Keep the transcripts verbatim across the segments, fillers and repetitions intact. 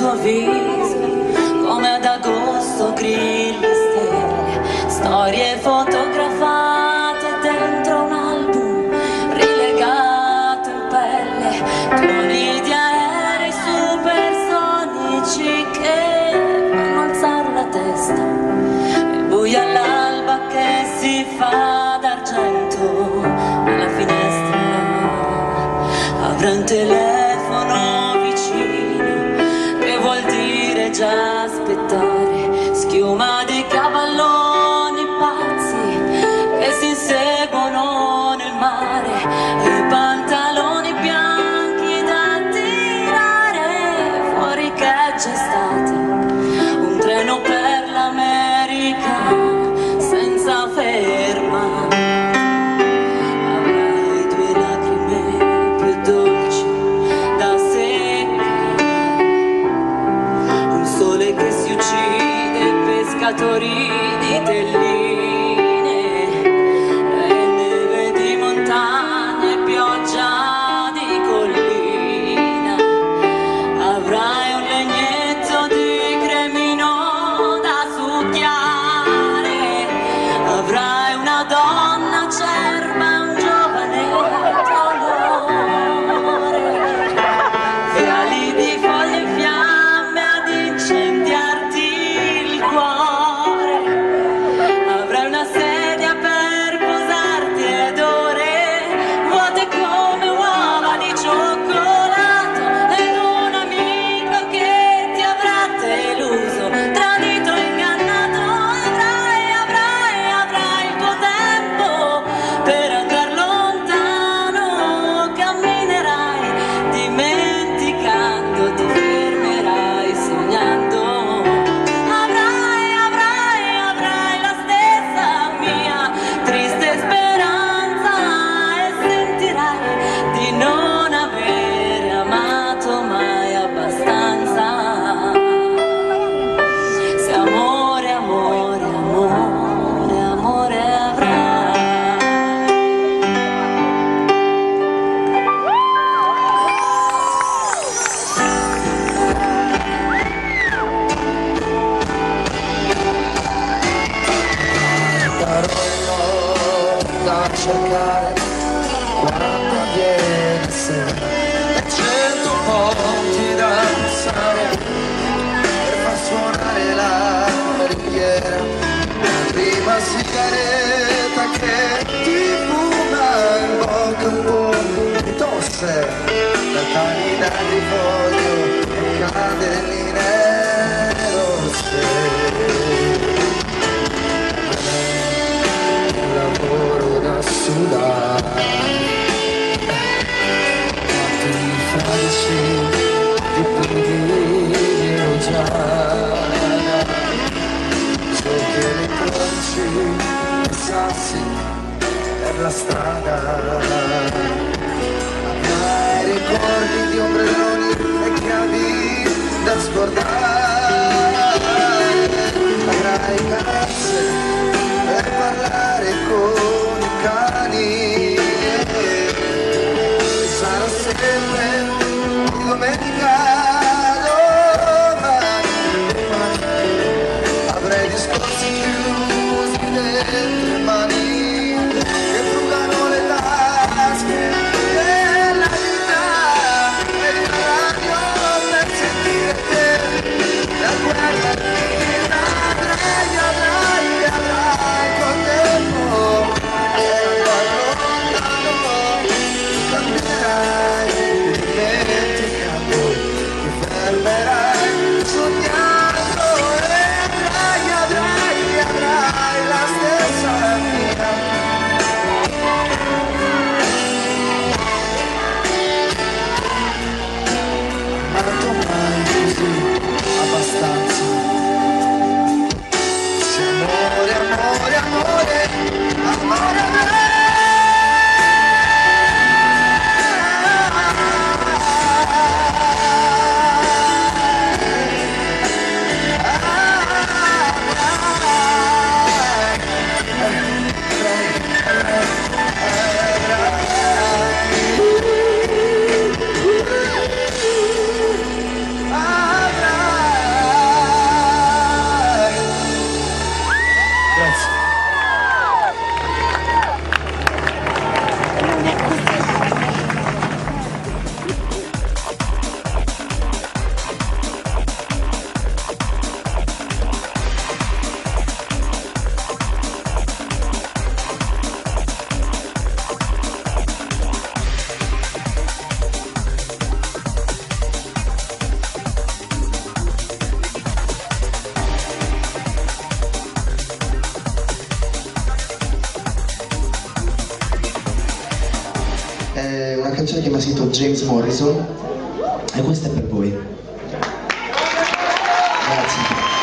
tuo viso, come ad agosto grilli e stelle, storie fotografate dentro un album rilegato in pelle, tuoni di aerei supersonici che fanno alzare la testa, e buio all'alba che si fa d'argento nella finestra. Avrà un telefono vicino, che vuol dire già aspettare, schiuma di cavalloni pazzi che si inseguono nel mare, e pantaloni bianchi da tirare fuori che c'è stato un treno per l'America senza ferma. Avrai due lacrime più dolci da seccare, un sole che si uccide, pescatori di telline, e neve di montagna e pioggia di collina. Avrai un legnetto di cremino da succhiare, avrai una donna acerba, un giovane dolore, viali di foglie in fiamme ad incendiarti il cuore. Avrai una sedia per posarti ed ore vuote come uova di cioccolato, ed un amico che ti avrà deluso, tradito, ingannato. Avrai, avrai, avrai il tuo tempo per andar lontano, camminerai dimenticando, ti fermerai sognando. Avrai, avrai, avrai la stessa mia triste speranza, e sentirai di non avere amato mai abbastanza. Se amore, amore, amore, amore avrai. Darò da cercare quando viene sera, e cento ponti da passare per far suonare la ringhiera, la prima sigaretta che ti fuma in bocca, un po' di tosse da canina di foglio e candeline rosse. Lavoro da sudare, fatti falsi di preghiera già, so che le croci e sassi per la strada, avrai ricordi di ombrelloni e chiavi da scordare, avrai carezze per parlare con i cani, sarà sempre di domenica domani, avrai discorsi chiusi dentro le mani che frugano le tasche della città, e una radio per sentire te, la guerra che avrai, avrai, avrai. James Morrison, e questa è per voi. Grazie.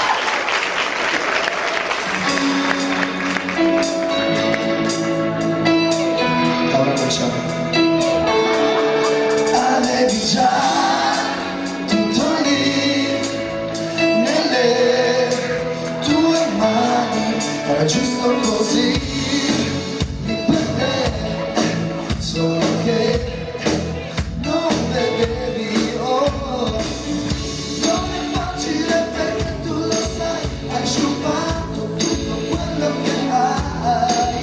Ora cominciamo. Avevi già tutto lì nelle tue mani, era giusto così per te, solo che non vedevi. Oh, non è facile perché tu lo sai, hai sciupato tutto quello che hai.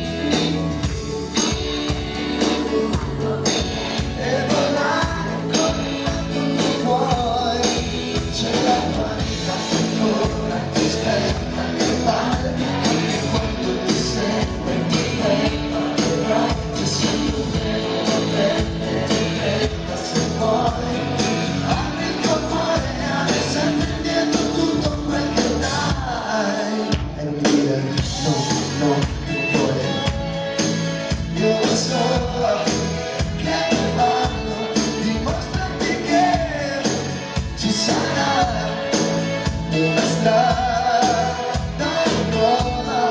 E volare come quando tu vuoi, c'è la tua vita che ancora ti aspetta, che vale anche quando ti sembra ti ferma, però ti sento vero, verde, ti ferma se vuoi. Apri il tuo cuore e adesso indietro tutto quel che dai. E non mi dire no, no, non vuoi. Io lo so che non vanno, dimostrati che ci sarà una strada nuova.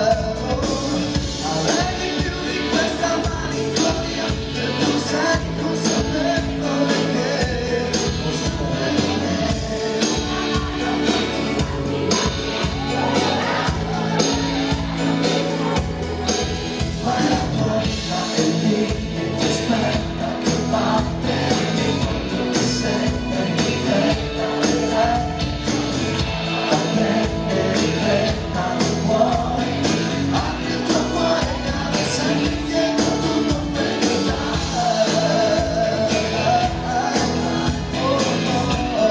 Avrai più di questa malinconia, che tu sei consapevole che non sei me. Ma la tua vita è lì e ti aspetta, che parte ogni quanto ti sembra in fretta, vedrai a prendere fretta non vuoi. Apri il tuo cuore e adesso indietro tutto quel che dai. Oh, oh,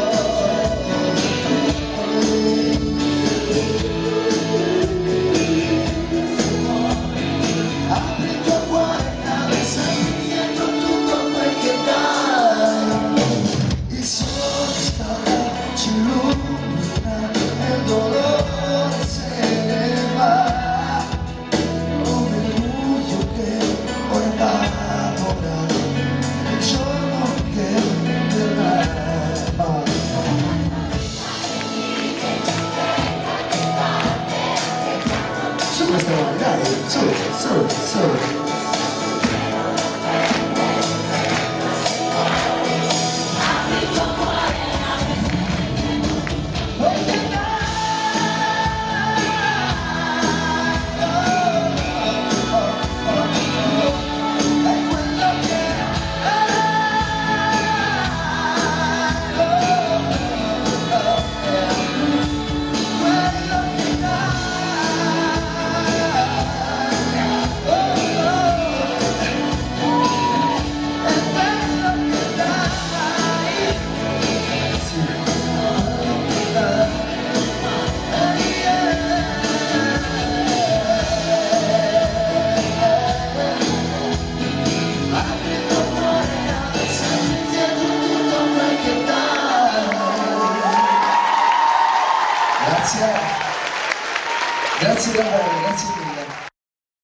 apri il tuo cuore e adesso indietro tutto quel che dai. Il sole sta, ci illumina e il dolore se ne va, come il buio che ora evapora, il giorno che verrà. Su questa mano, dai, su, su, su. Grazie, grazie davvero, grazie mille.